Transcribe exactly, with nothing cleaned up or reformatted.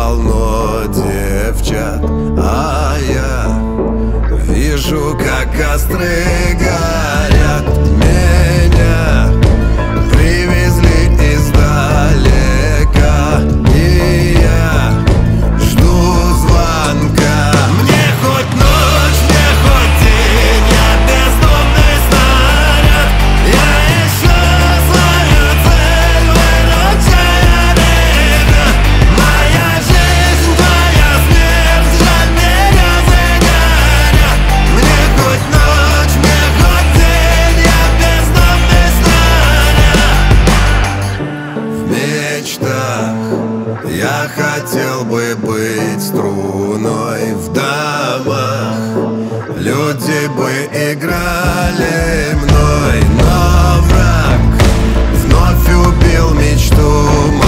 полно девчат, а я вижу, как костры горят. Меня привезли издалека, и я жду звонка. Мне хоть ночь, мне хоть день, я бездомный снаряд. Я ищу свою цель, выручая время. Моя жизнь, твоя смерть, жаль, меня загорят. Мне хоть ночь, мне хоть день, я бездомный снаряд. В мечтах я хотел бы быть струной, в домах люди бы играли мной, но враг вновь убил мечту мою.